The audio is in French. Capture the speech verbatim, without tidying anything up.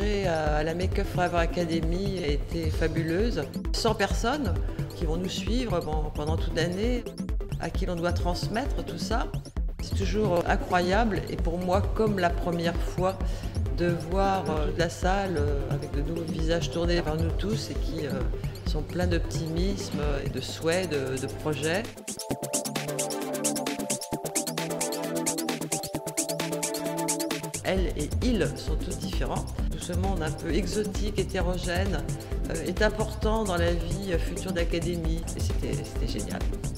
rencontrée à la Make Up Forever Academy a été fabuleuse. cent personnes qui vont nous suivre pendant toute l'année, à qui l'on doit transmettre tout ça. C'est toujours incroyable et pour moi comme la première fois de voir la salle avec de nouveaux visages tournés vers nous tous et qui sont pleins d'optimisme et de souhaits, de, de projets. Elle et ils sont tous différents. Tout ce monde un peu exotique, hétérogène, est important dans la vie future d'Académie et c'était génial.